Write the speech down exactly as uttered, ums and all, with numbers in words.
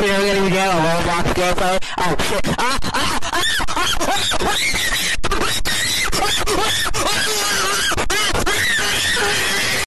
we're getting again a Roblox gameplay. Oh shit. Ah, ah, ah, ah, ah, ah.